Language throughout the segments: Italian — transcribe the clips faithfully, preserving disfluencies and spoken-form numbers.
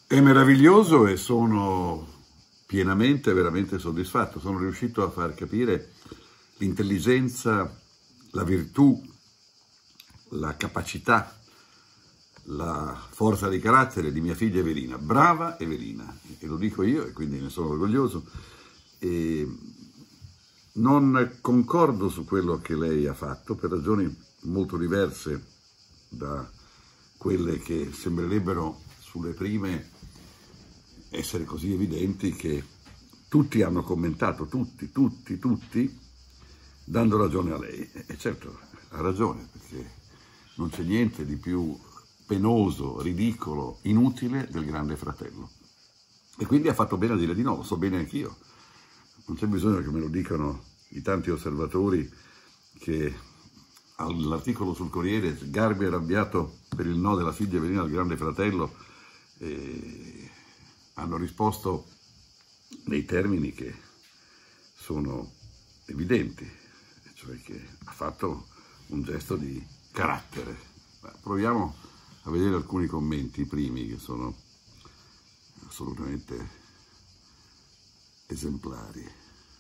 È meraviglioso e sono pienamente, veramente soddisfatto. Sono riuscito a far capire l'intelligenza, la virtù, la capacità, la forza di carattere di mia figlia Evelina. Brava Evelina, e lo dico io e quindi ne sono orgoglioso. E non concordo su quello che lei ha fatto per ragioni molto diverse da quelle che sembrerebbero sulle prime essere così evidenti, che tutti hanno commentato, tutti, tutti, tutti, dando ragione a lei. E certo, ha ragione, perché non c'è niente di più penoso, ridicolo, inutile del Grande Fratello. E quindi ha fatto bene a dire di no, lo so bene anch'io. Non c'è bisogno che me lo dicano i tanti osservatori che all'articolo sul Corriere, Garbi è arrabbiato per il no della figlia Evelina al Grande Fratello, e hanno risposto nei termini che sono evidenti, cioè che ha fatto un gesto di carattere. Proviamo a vedere alcuni commenti, i primi, che sono assolutamente esemplari.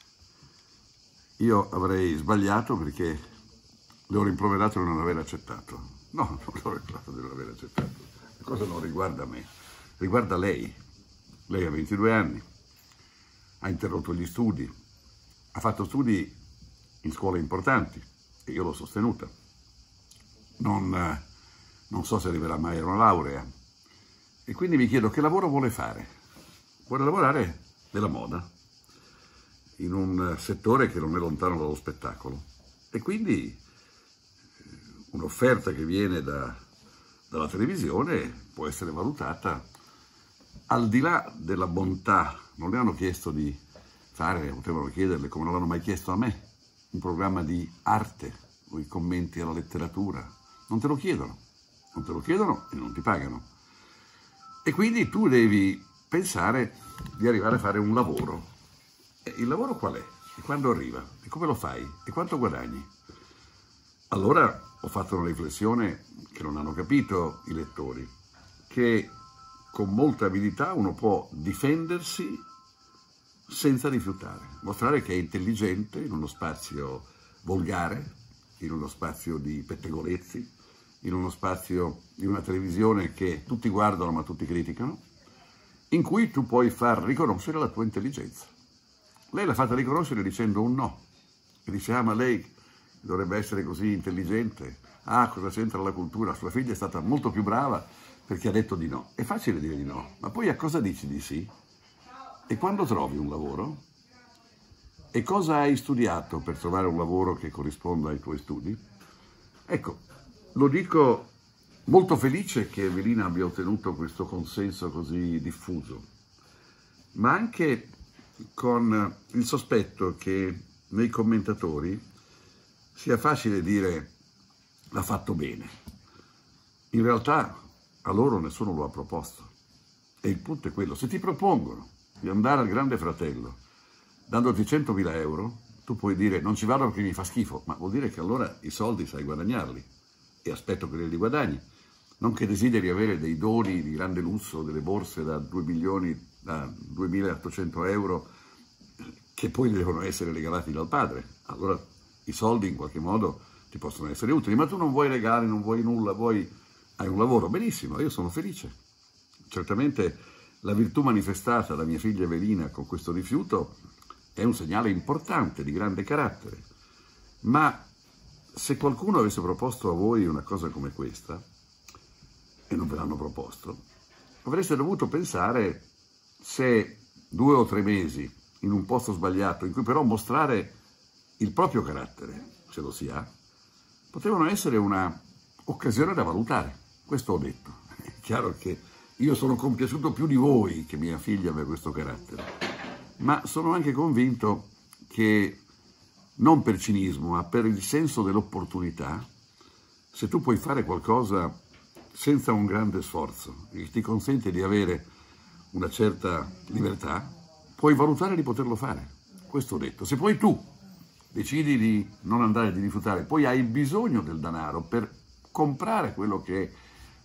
Io avrei sbagliato perché le ho rimproverato di non aver accettato. No, non le ho rimproverato di non aver accettato. La cosa non riguarda me, riguarda lei. Lei ha ventidue anni, ha interrotto gli studi, ha fatto studi in scuole importanti e io l'ho sostenuta. Non, non so se arriverà mai a una laurea. E quindi mi chiedo che lavoro vuole fare. Vuole lavorare nella moda, in un settore che non è lontano dallo spettacolo. E quindi un'offerta che viene da, dalla televisione può essere valutata al di là della bontà. Non le hanno chiesto di fare, potevano chiederle, come non l'hanno mai chiesto a me, un programma di arte o i commenti alla letteratura. Non te lo chiedono, non te lo chiedono e non ti pagano. E quindi tu devi pensare di arrivare a fare un lavoro. E il lavoro qual è? E quando arriva? E come lo fai? E quanto guadagni? Allora ho fatto una riflessione che non hanno capito i lettori, che con molta abilità uno può difendersi senza rifiutare, mostrare che è intelligente in uno spazio volgare, in uno spazio di pettegolezzi, in uno spazio di una televisione che tutti guardano ma tutti criticano, in cui tu puoi far riconoscere la tua intelligenza. Lei l'ha fatta riconoscere dicendo un no, e dice: ah, ma lei dovrebbe essere così intelligente, ah, cosa c'entra la cultura? Sua figlia è stata molto più brava perché ha detto di no. È facile dire di no, ma poi a cosa dici di sì? E quando trovi un lavoro? E cosa hai studiato per trovare un lavoro che corrisponda ai tuoi studi? Ecco, lo dico molto felice che Evelina abbia ottenuto questo consenso così diffuso, ma anche con il sospetto che nei commentatori sia facile dire l'ha fatto bene. In realtà a loro nessuno lo ha proposto. E il punto è quello: se ti propongono di andare al Grande Fratello dandoti centomila euro, tu puoi dire non ci vado perché mi fa schifo, ma vuol dire che allora i soldi sai guadagnarli, e aspetto che li guadagni. Non che desideri avere dei doni di grande lusso, delle borse da due milioni, da duemilaottocento euro, che poi devono essere regalati dal padre. Allora i soldi in qualche modo ti possono essere utili, ma tu non vuoi regali, non vuoi nulla, vuoi... Hai un lavoro, benissimo, io sono felice. Certamente la virtù manifestata da mia figlia Evelina con questo rifiuto è un segnale importante di grande carattere. Ma se qualcuno avesse proposto a voi una cosa come questa, e non ve l'hanno proposto, avreste dovuto pensare se due o tre mesi in un posto sbagliato, in cui però mostrare il proprio carattere, se lo si ha, potevano essere una occasione da valutare. Questo ho detto. È chiaro che io sono compiaciuto più di voi che mia figlia abbia questo carattere, ma sono anche convinto che, non per cinismo, ma per il senso dell'opportunità, se tu puoi fare qualcosa senza un grande sforzo, che ti consente di avere una certa libertà, puoi valutare di poterlo fare. Questo ho detto. Se poi tu decidi di non andare, di rifiutare, poi hai bisogno del denaro per comprare quello che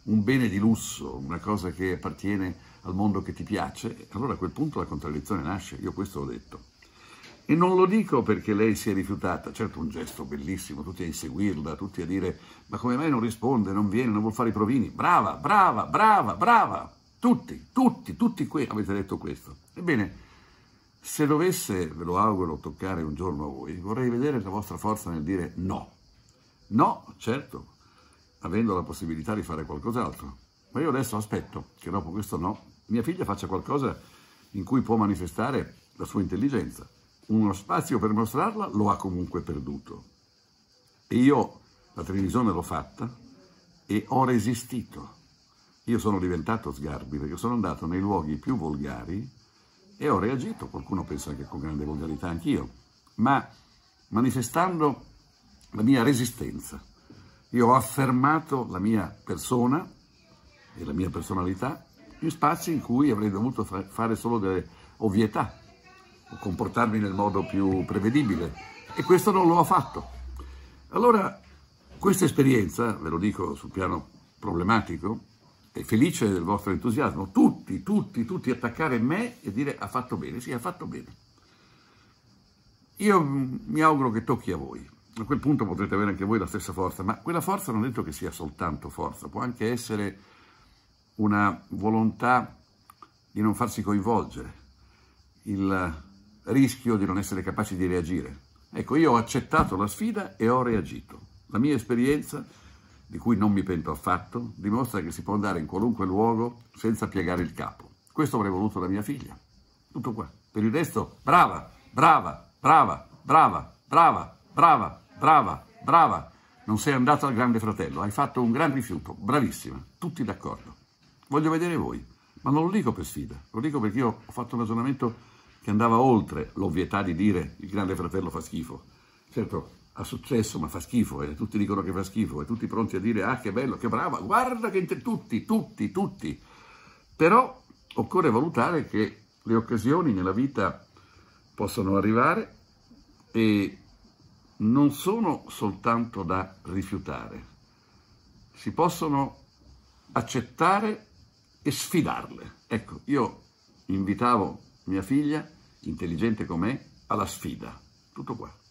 un bene di lusso, una cosa che appartiene al mondo che ti piace, allora a quel punto la contraddizione nasce, io questo ho detto. E non lo dico perché lei si è rifiutata, certo un gesto bellissimo, tutti a inseguirla, tutti a dire ma come mai non risponde, non viene, non vuol fare i provini, brava, brava, brava, brava, tutti, tutti, tutti qui avete detto questo. Ebbene, se dovesse, ve lo auguro, toccare un giorno a voi, vorrei vedere la vostra forza nel dire no. No, certo, avendo la possibilità di fare qualcos'altro, ma io adesso aspetto che dopo questo no, mia figlia faccia qualcosa in cui può manifestare la sua intelligenza. Uno spazio per mostrarla lo ha comunque perduto. E io la televisione l'ho fatta e ho resistito. Io sono diventato Sgarbi perché sono andato nei luoghi più volgari e ho reagito, qualcuno pensa anche con grande volgarità anch'io, ma manifestando la mia resistenza. Io ho affermato la mia persona e la mia personalità in spazi in cui avrei dovuto fa- fare solo delle ovvietà o comportarmi nel modo più prevedibile, e questo non l'ho fatto. Allora, questa esperienza, ve lo dico sul piano problematico, è felice del vostro entusiasmo, tutti, tutti, tutti attaccare me e dire ha fatto bene, sì, ha fatto bene. Io mi auguro che tocchi a voi. A quel punto potrete avere anche voi la stessa forza, ma quella forza non è detto che sia soltanto forza, può anche essere una volontà di non farsi coinvolgere, il rischio di non essere capaci di reagire. Ecco, io ho accettato la sfida e ho reagito. La mia esperienza, di cui non mi pento affatto, dimostra che si può andare in qualunque luogo senza piegare il capo. Questo avrei voluto da mia figlia. Tutto qua. Per il resto, brava, brava, brava, brava, brava, brava, brava, brava. Non sei andata al Grande Fratello, hai fatto un gran rifiuto, bravissima, tutti d'accordo. Voglio vedere voi, ma non lo dico per sfida, lo dico perché io ho fatto un ragionamento che andava oltre l'ovvietà di dire il Grande Fratello fa schifo. Certo, ha successo, ma fa schifo, e tutti dicono che fa schifo, e tutti pronti a dire ah che bello, che brava, guarda che inte- tutti, tutti, tutti. Però occorre valutare che le occasioni nella vita possono arrivare e non sono soltanto da rifiutare, si possono accettare e sfidarle. Ecco, io invitavo mia figlia, intelligente com'è, alla sfida. Tutto qua.